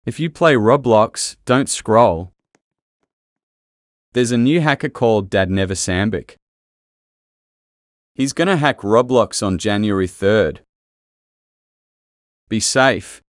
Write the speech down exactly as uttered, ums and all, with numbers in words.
If you play Roblox, don't scroll. There's a new hacker called Dad Never Sambic. He's gonna hack Roblox on January third. Be safe.